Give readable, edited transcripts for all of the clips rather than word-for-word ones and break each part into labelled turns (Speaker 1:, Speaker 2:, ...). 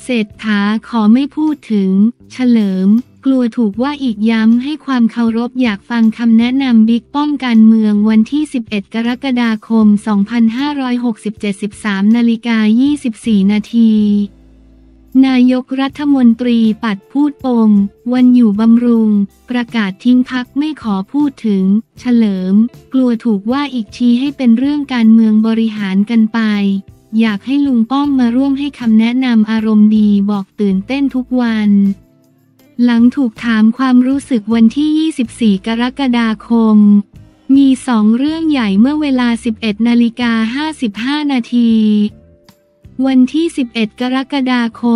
Speaker 1: เศรษฐาขอไม่พูดถึงเฉลิมกลัวถูกว่าอีกย้ำให้ความเคารพอยากฟังคำแนะนำบิ๊กป้อมการเมืองวันที่ 11 กรกฎาคม 2567 13:24 นาทีนายกรัฐมนตรีปัดพูดปมวันอยู่บำรุงประกาศทิ้งพรรคไม่ขอพูดถึงเฉลิมกลัวถูกว่าอีกชี้ให้เป็นเรื่องการเมืองบริหารกันไปอยากให้ลุงป้อมมาร่วมให้คำแนะนำอารมณ์ดีบอกตื่นเต้นทุกวันหลังถูกถามความรู้สึกวันที่ 24 กรกฎาคมมี2 เรื่องใหญ่เมื่อเวลา 11:55 นาทีวันที่ 11 กรกฎาคม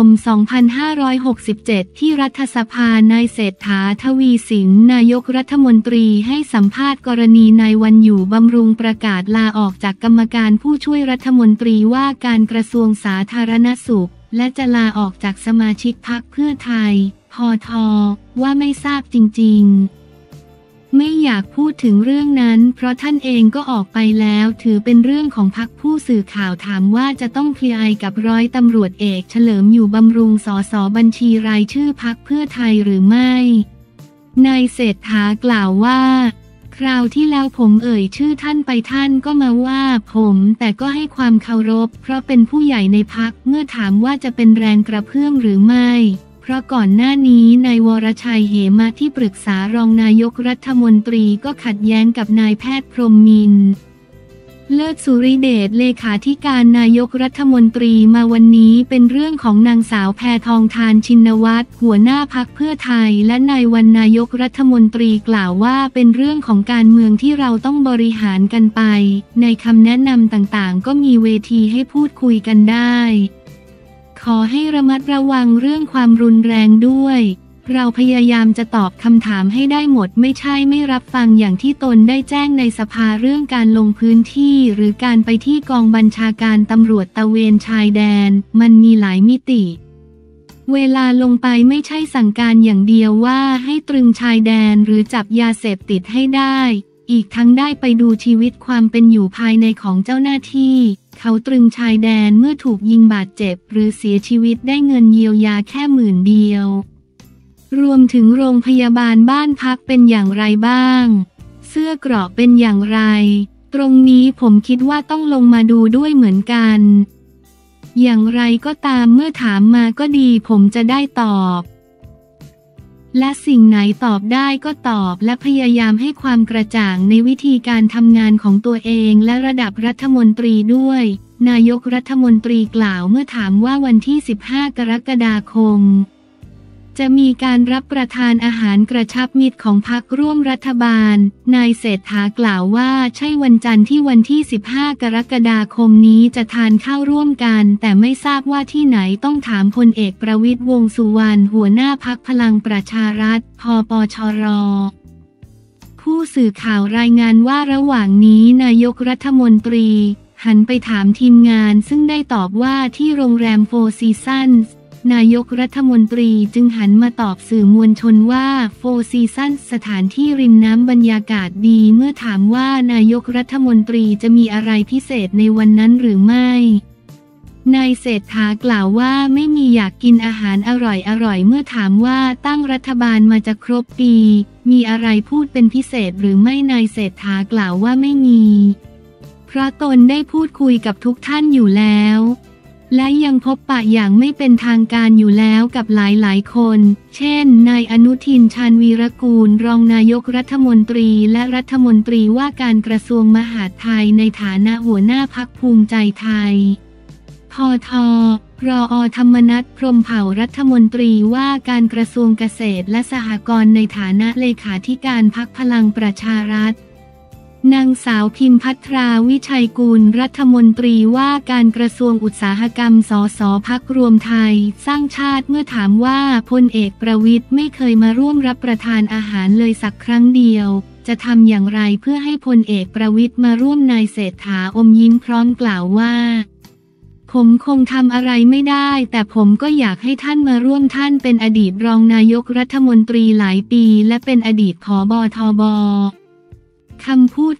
Speaker 1: 2567 ที่รัฐสภานายเศรษฐา ทวีสินนายกรัฐมนตรีให้สัมภาษณ์กรณีนายวันอยู่บำรุงประกาศลาออกจากกรรมการผู้ช่วยรัฐมนตรีว่าการกระทรวงสาธารณสุขและจะลาออกจากสมาชิกพรรคเพื่อไทยพท.ว่าไม่ทราบจริงๆไม่อยากพูดถึงเรื่องนั้นเพราะท่านเองก็ออกไปแล้วถือเป็นเรื่องของพรรคผู้สื่อข่าวถามว่าจะต้องเคลียร์กับร้อยตำรวจเอกเฉลิมอยู่บำรุงสสบัญชีรายชื่อพรรคเพื่อไทยหรือไม่นายเศรษฐากล่าวว่าคราวที่แล้วผมเอ่ยชื่อท่านไปท่านก็มาว่าผมแต่ก็ให้ความเคารพเพราะเป็นผู้ใหญ่ในพรรคเมื่อถามว่าจะเป็นแรงกระเพื่อมหรือไม่เพราะก่อนหน้านี้นายวรชัยเหมะที่ปรึกษารองนายกรัฐมนตรีก็ขัดแย้งกับนายแพทย์พรหมมินทร์เลิศสุริเดชเลขาธิการนายกรัฐมนตรีมาวันนี้เป็นเรื่องของนางสาวแพทองธารชินวัตรหัวหน้าพรรคเพื่อไทยและนายวันนายกรัฐมนตรีกล่าวว่าเป็นเรื่องของการเมืองที่เราต้องบริหารกันไปในคำแนะนำต่างๆก็มีเวทีให้พูดคุยกันได้ขอให้ระมัดระวังเรื่องความรุนแรงด้วยเราพยายามจะตอบคำถามให้ได้หมดไม่ใช่ไม่รับฟังอย่างที่ตนได้แจ้งในสภาเรื่องการลงพื้นที่หรือการไปที่กองบัญชาการตำรวจตระเวนชายแดนมันมีหลายมิติเวลาลงไปไม่ใช่สั่งการอย่างเดียวว่าให้ตรึงชายแดนหรือจับยาเสพติดให้ได้อีกทั้งได้ไปดูชีวิตความเป็นอยู่ภายในของเจ้าหน้าที่เขาตรึงชายแดนเมื่อถูกยิงบาดเจ็บหรือเสียชีวิตได้เงินเยียวยาแค่10,000เดียวรวมถึงโรงพยาบาลบ้านพักเป็นอย่างไรบ้างเสื้อเกราะเป็นอย่างไรตรงนี้ผมคิดว่าต้องลงมาดูด้วยเหมือนกันอย่างไรก็ตามเมื่อถามมาก็ดีผมจะได้ตอบและสิ่งไหนตอบได้ก็ตอบและพยายามให้ความกระจ่างในวิธีการทำงานของตัวเองและระดับรัฐมนตรีด้วยนายกรัฐมนตรีกล่าวเมื่อถามว่าวันที่ 15 กรกฎาคมจะมีการรับประทานอาหารกระชับมิตรของพรรคร่วมรัฐบาลนายเศรษฐากล่าวว่าใช่วันจันทร์ที่วันที่ 15 กรกฎาคมนี้จะทานข้าวร่วมกันแต่ไม่ทราบว่าที่ไหนต้องถามพลเอกประวิตรวงษ์สุวรรณหัวหน้าพรรคพลังประชารัฐพปชรผู้สื่อข่าวรายงานว่าระหว่างนี้นายกรัฐมนตรีหันไปถามทีมงานซึ่งได้ตอบว่าที่โรงแรมFour Seasonsนายกรัฐมนตรีจึงหันมาตอบสื่อมวลชนว่าFour Seasonsสถานที่ริมน้ำบรรยากาศดีเมื่อถามว่านายกรัฐมนตรีจะมีอะไรพิเศษในวันนั้นหรือไม่นายเศรษฐากล่าวว่าไม่มีอยากกินอาหารอร่อยเมื่อถามว่าตั้งรัฐบาลมาจะครบปีมีอะไรพูดเป็นพิเศษหรือไม่นายเศรษฐากล่าวว่าไม่มีเพราะตนได้พูดคุยกับทุกท่านอยู่แล้วและยังพบปะอย่างไม่เป็นทางการอยู่แล้วกับหลายคนเช่นนายอนุทินชาญวีรกูลรองนายกรัฐมนตรีและรัฐมนตรีว่าการกระทรวงมหาดไทยในฐานะหัวหน้าพรรคภูมิใจไทยพท.รอ.ธรรมนัส พรหมเผ่ารัฐมนตรีว่าการกระทรวงเกษตรและสหกรณ์ในฐานะเลขาธิการพรรคพลังประชารัฐนางสาวพิมพัทราวิชัยกุลรัฐมนตรีว่าการกระทรวงอุตสาหกรรมสสพรรครวมไทยสร้างชาติเมื่อถามว่าพลเอกประวิตรไม่เคยมาร่วมรับประทานอาหารเลยสักครั้งเดียวจะทำอย่างไรเพื่อให้พลเอกประวิตรมาร่วมนายเศรษฐาอมยิ้มพร้อมกล่าวว่าผมคงทำอะไรไม่ได้แต่ผมก็อยากให้ท่านมาร่วมท่านเป็นอดีตรองนายกรัฐมนตรีหลายปีและเป็นอดีตผบ.ทบ.คำพูด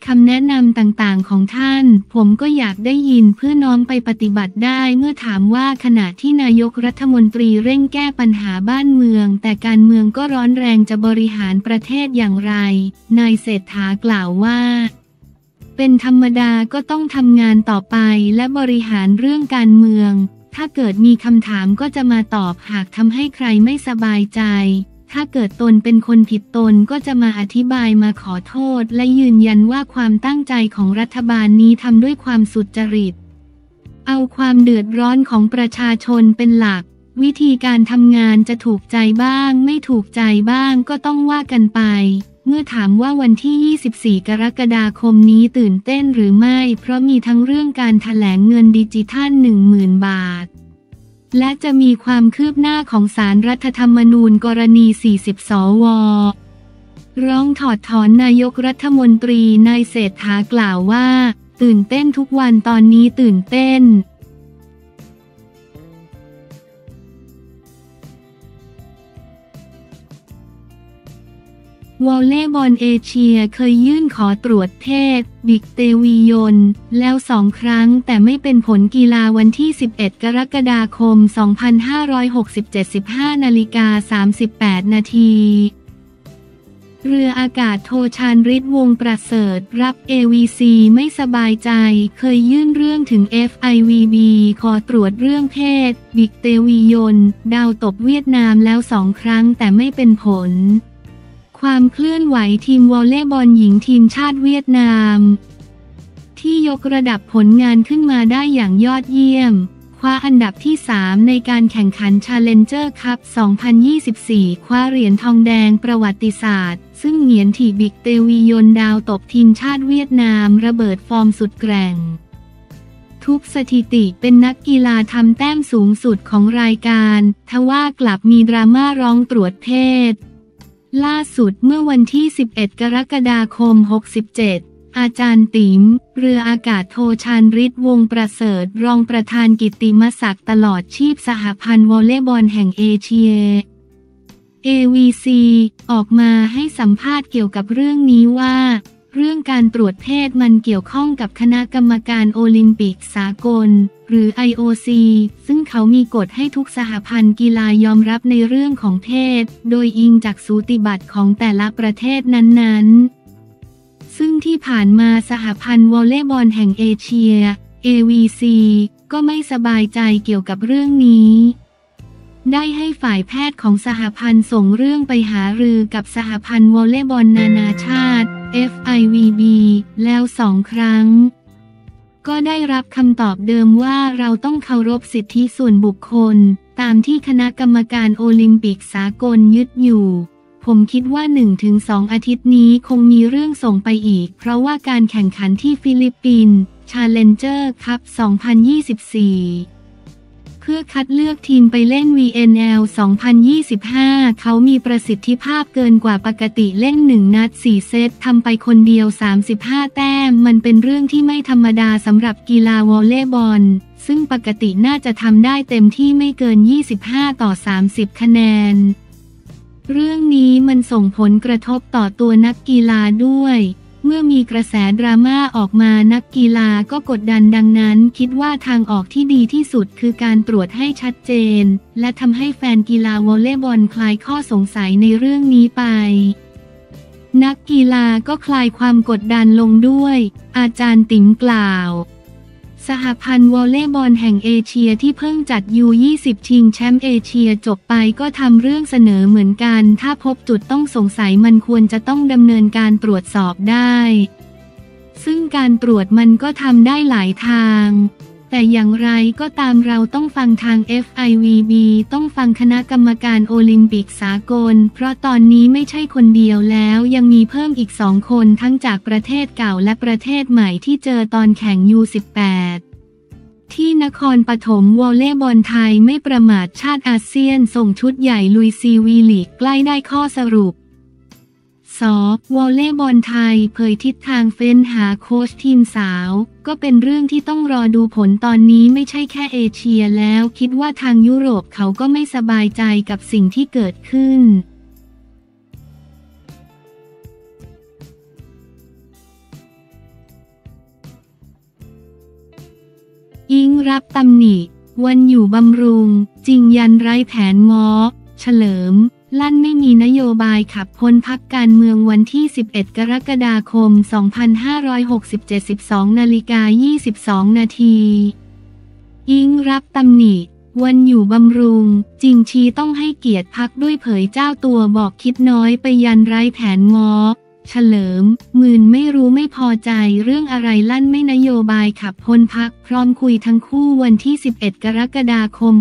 Speaker 1: คำแนะนำต่างๆของท่านผมก็อยากได้ยินเพื่อน้อมไปปฏิบัติได้เมื่อถามว่าขณะที่นายกรัฐมนตรีเร่งแก้ปัญหาบ้านเมืองแต่การเมืองก็ร้อนแรงจะบริหารประเทศอย่างไรนายเศรษฐากล่าวว่าเป็นธรรมดาก็ต้องทำงานต่อไปและบริหารเรื่องการเมืองถ้าเกิดมีคำถามก็จะมาตอบหากทำให้ใครไม่สบายใจถ้าเกิดตนเป็นคนผิดตนก็จะมาอธิบายมาขอโทษและยืนยันว่าความตั้งใจของรัฐบาลนี้ทำด้วยความสุจริตเอาความเดือดร้อนของประชาชนเป็นหลักวิธีการทำงานจะถูกใจบ้างไม่ถูกใจบ้างก็ต้องว่ากันไปเมื่อถามว่าวันที่ 24 กรกฎาคมนี้ตื่นเต้นหรือไม่เพราะมีทั้งเรื่องการแถลงเงินดิจิทัล 10,000 บาทและจะมีความคืบหน้าของศาลรัฐธรรมนูญกรณี 40 สว.ร้องถอดถอนนายกรัฐมนตรีนายเศรษฐากล่าวว่าตื่นเต้นทุกวันตอนนี้ตื่นเต้นวอลเลย์บอลเอเชียเคยยื่นขอตรวจเพศบิ๊กเตวียนแล้ว2 ครั้งแต่ไม่เป็นผลกีฬาวันที่ 11 กรกฎาคม 2567 15:38 นาทีเรืออากาศโทชาญฤทธิ์วงศ์ประเสริฐรับ AVC ไม่สบายใจเคยยื่นเรื่องถึง FIVB ขอตรวจเรื่องเพศบิ๊กเตวียนดาวตบเวียดนามแล้ว2 ครั้งแต่ไม่เป็นผลความเคลื่อนไหวทีมวอลเลย์บอลหญิงทีมชาติเวียดนามที่ยกระดับผลงานขึ้นมาได้อย่างยอดเยี่ยมคว้าอันดับที่ 3 ในการแข่งขัน Challenger Cup 2024 คว้าเหรียญทองแดงประวัติศาสตร์ซึ่งเหงียนถี่บิ๊กเตวียนดาวตบทีมชาติเวียดนามระเบิดฟอร์มสุดแกร่งทุบสถิติเป็นนักกีฬาทำแต้มสูงสุดของรายการทว่ากลับมีดราม่าร้องตรวจเพศล่าสุดเมื่อวันที่ 11 กรกฎาคม 67 อาจารย์ติ๋มเรืออากาศโทชาญฤทธิ์วงศ์ประเสริฐรองประธานกิตติมศักดิ์ตลอดชีพสหพันธ์วอลเลย์บอลแห่งเอเชีย AVC ออกมาให้สัมภาษณ์เกี่ยวกับเรื่องนี้ว่าเรื่องการตรวจเพศมันเกี่ยวข้องกับคณะกรรมการโอลิมปิกสากลหรือ IOC ซึ่งเขามีกฎให้ทุกสหพันธ์กีฬายอมรับในเรื่องของเพศโดยอิงจากสูติบัตรของแต่ละประเทศนั้นๆซึ่งที่ผ่านมาสหพันธ์วอลเลย์บอลแห่งเอเชีย AVC ก็ไม่สบายใจเกี่ยวกับเรื่องนี้ได้ให้ฝ่ายแพทย์ของสหพันธ์ส่งเรื่องไปหารือกับสหพันธ์วอลเลย์บอลนานาชาติ FIVB แล้ว2 ครั้งก็ได้รับคำตอบเดิมว่าเราต้องเคารพสิทธิส่วนบุคคลตามที่คณะกรรมการโอลิมปิกสากลยึดอยู่ผมคิดว่า 1-2 อาทิตย์นี้คงมีเรื่องส่งไปอีกเพราะว่าการแข่งขันที่ฟิลิปปินส์ Challenger Cup 2024เพื่อคัดเลือกทีมไปเล่น VNL 2025 เขามีประสิทธิภาพเกินกว่าปกติเล่น1 นัด 4 เซตทำไปคนเดียว35 แต้มมันเป็นเรื่องที่ไม่ธรรมดาสำหรับกีฬาวอลเลย์บอลซึ่งปกติน่าจะทำได้เต็มที่ไม่เกิน 25-30 คะแนนเรื่องนี้มันส่งผลกระทบต่อตัวนักกีฬาด้วยเมื่อมีกระแสดราม่าออกมานักกีฬาก็กดดันดังนั้นคิดว่าทางออกที่ดีที่สุดคือการตรวจให้ชัดเจนและทำให้แฟนกีฬาวอลเลย์บอลคลายข้อสงสัยในเรื่องนี้ไปนักกีฬาก็คลายความกดดันลงด้วยอาจารย์ติ๋มกล่าวสหพันธ์วอลเลย์บอลแห่งเอเชียที่เพิ่งจัด U20 ชิงแชมป์เอเชียจบไปก็ทำเรื่องเสนอเหมือนกันถ้าพบจุดต้องสงสัยมันควรจะต้องดำเนินการตรวจสอบได้ซึ่งการตรวจมันก็ทำได้หลายทางแต่อย่างไรก็ตามเราต้องฟังทาง FIVB ต้องฟังคณะกรรมการโอลิมปิกสากลเพราะตอนนี้ไม่ใช่คนเดียวแล้วยังมีเพิ่มอีก2 คนทั้งจากประเทศเก่าและประเทศใหม่ที่เจอตอนแข่ง U18 ที่นครปฐมวอลเลย์บอลไทยไม่ประมาทชาติอาเซียนส่งชุดใหญ่ลุยซีวีลีกใกล้ได้ข้อสรุปวอลเลย์บอลไทยเผยทิศทางเฟ้นหาโค้ชทีมสาวก็เป็นเรื่องที่ต้องรอดูผลตอนนี้ไม่ใช่แค่เอเชียแล้วคิดว่าทางยุโรปเขาก็ไม่สบายใจกับสิ่งที่เกิดขึ้นอิงรับตำหนิวันอยู่บำรุงจริงยันไร้แผนง้อเฉลิมลั่นไม่มีนโยบายขับพ้นพรรคการเมืองวันที่ 11 กรกฎาคม 2567 12:22 นาทีอิงรับตำหนิวันอยู่บำรุงจริงชี้ต้องให้เกียรติพรรคด้วยเผยเจ้าตัวบอกคิดน้อยไปยันไร้แผนง้อเฉลิมมื่นไม่รู้ไม่พอใจเรื่องอะไรลั่นไม่นโยบายขับพ้นพรรคพร้อมคุยทั้งคู่วันที่ 11 กรกฎาคม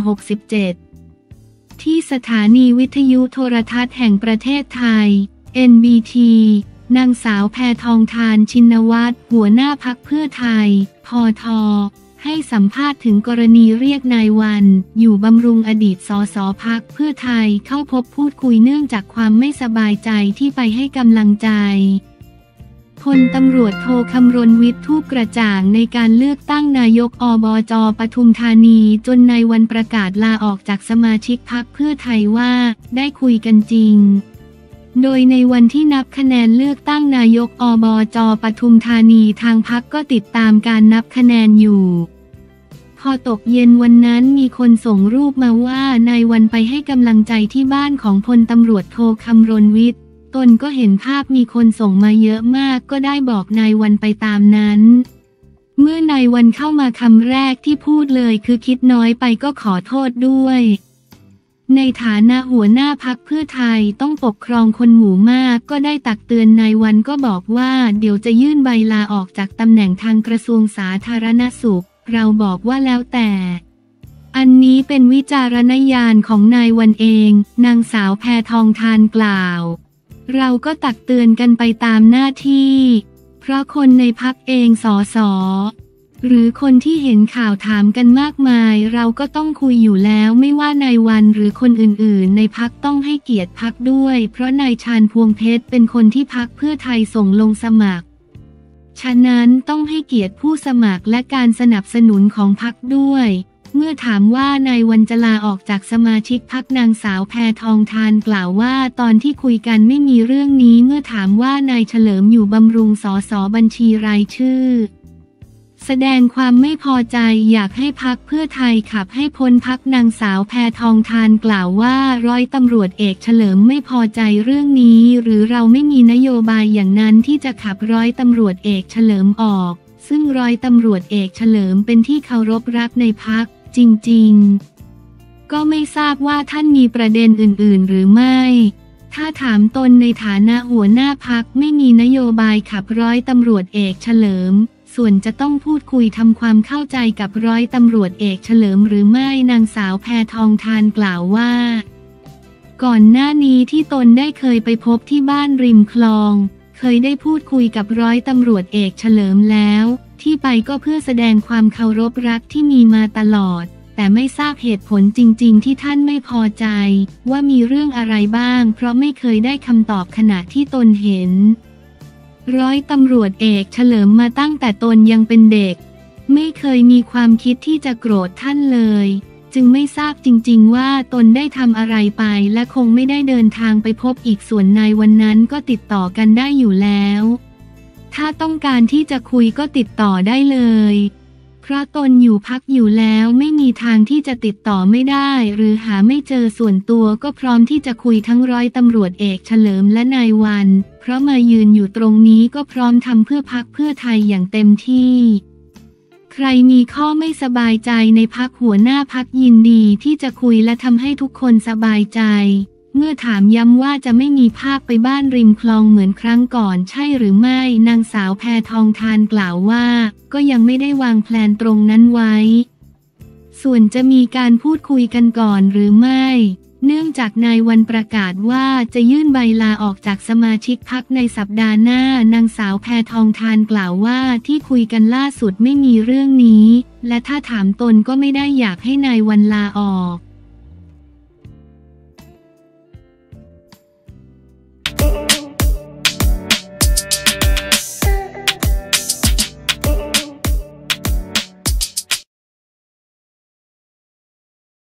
Speaker 1: 67 ที่สถานีวิทยุโทรทัศน์แห่งประเทศไทย NBT นางสาวแพทองธารชินวัตรหัวหน้าพรรคเพื่อไทยพท.ให้สัมภาษณ์ถึงกรณีเรียกนายวันอยู่บำรุงอดีตสสพรรคเพื่อไทยเข้าพบพูดคุยเนื่องจากความไม่สบายใจที่ไปให้กำลังใจพลตำรวจโทคำรณวิทย์ทูปกระจ่างในการเลือกตั้งนายกอบจ.ปทุมธานีจนในวันประกาศลาออกจากสมาชิกพรรคเพื่อไทยว่าได้คุยกันจริงโดยในวันที่นับคะแนนเลือกตั้งนายกอบจ.ปทุมธานีทางพรรคก็ติดตามการนับคะแนนอยู่พอตกเย็นวันนั้นมีคนส่งรูปมาว่านายวันไปให้กำลังใจที่บ้านของพลตำรวจโทคำรณวิทย์ตนก็เห็นภาพมีคนส่งมาเยอะมากก็ได้บอกนายวันไปตามนั้นเมื่อนายวันเข้ามาคำแรกที่พูดเลยคือคิดน้อยไปก็ขอโทษด้วยในฐานะหัวหน้าพรรคเพื่อไทยต้องปกครองคนหมู่มากก็ได้ตักเตือนนายวันก็บอกว่าเดี๋ยวจะยื่นใบลาออกจากตำแหน่งทางกระทรวงสาธารณสุขเราบอกว่าแล้วแต่อันนี้เป็นวิจารณญาณของนายวันเองนางสาวแพทองธารกล่าวเราก็ตักเตือนกันไปตามหน้าที่เพราะคนในพรรคเองสสหรือคนที่เห็นข่าวถามกันมากมายเราก็ต้องคุยอยู่แล้วไม่ว่านายวันหรือคนอื่นๆในพรรคต้องให้เกียรติพรรคด้วยเพราะนายชาญพวงเพชรเป็นคนที่พรรคเพื่อไทยส่งลงสมัครฉะนั้นต้องให้เกียรติผู้สมัครและการสนับสนุนของพรรคด้วยเมื่อถามว่านายวันจะลาออกจากสมาชิกพรรคนางสาวแพทองธารกล่าวว่าตอนที่คุยกันไม่มีเรื่องนี้เมื่อถามว่านายเฉลิมอยู่บำรุงสสบัญชีรายชื่อแสดงความไม่พอใจอยากให้พรรคเพื่อไทยขับให้พ้นพรรคนางสาวแพทองธารกล่าวว่าร้อยตำรวจเอกเฉลิมไม่พอใจเรื่องนี้หรือเราไม่มีนโยบายอย่างนั้นที่จะขับร้อยตำรวจเอกเฉลิมออกซึ่งร้อยตำรวจเอกเฉลิมเป็นที่เคารพรักในพรรคจริงๆก็ไม่ทราบว่าท่านมีประเด็นอื่นๆหรือไม่ถ้าถามตนในฐานะหัวหน้าพรรคไม่มีนโยบายขับร้อยตำรวจเอกเฉลิมส่วนจะต้องพูดคุยทำความเข้าใจกับร้อยตำรวจเอกเฉลิมหรือไม่นางสาวแพทองธารกล่าวว่าก่อนหน้านี้ที่ตนได้เคยไปพบที่บ้านริมคลองเคยได้พูดคุยกับร้อยตำรวจเอกเฉลิมแล้วที่ไปก็เพื่อแสดงความเคารพรักที่มีมาตลอดแต่ไม่ทราบเหตุผลจริงๆที่ท่านไม่พอใจว่ามีเรื่องอะไรบ้างเพราะไม่เคยได้คำตอบขณะที่ตนเห็นร้อยตำรวจเอกเฉลิมมาตั้งแต่ตนยังเป็นเด็กไม่เคยมีความคิดที่จะโกรธท่านเลยจึงไม่ทราบจริงๆว่าตนได้ทำอะไรไปและคงไม่ได้เดินทางไปพบอีกส่วนในวันนั้นก็ติดต่อกันได้อยู่แล้วถ้าต้องการที่จะคุยก็ติดต่อได้เลยเพราะตนอยู่พักอยู่แล้วไม่มีทางที่จะติดต่อไม่ได้หรือหาไม่เจอส่วนตัวก็พร้อมที่จะคุยทั้งร้อยตำรวจเอกเฉลิมและนายวันเพราะมายืนอยู่ตรงนี้ก็พร้อมทำเพื่อพรรคเพื่อไทยอย่างเต็มที่ใครมีข้อไม่สบายใจในพรรคหัวหน้าพรรคยินดีที่จะคุยและทำให้ทุกคนสบายใจเมื่อถามย้ำว่าจะไม่มีภาพไปบ้านริมคลองเหมือนครั้งก่อนใช่หรือไม่นางสาวแพทองธารกล่าวว่าก็ยังไม่ได้วางแผนตรงนั้นไว้ส่วนจะมีการพูดคุยกันก่อนหรือไม่เนื่องจากนายวันประกาศว่าจะยื่นใบลาออกจากสมาชิกพรรคในสัปดาห์หน้านางสาวแพทองธารกล่าวว่าที่คุยกันล่าสุดไม่มีเรื่องนี้และถ้าถามตนก็ไม่ได้อยากให้นายวันลาออก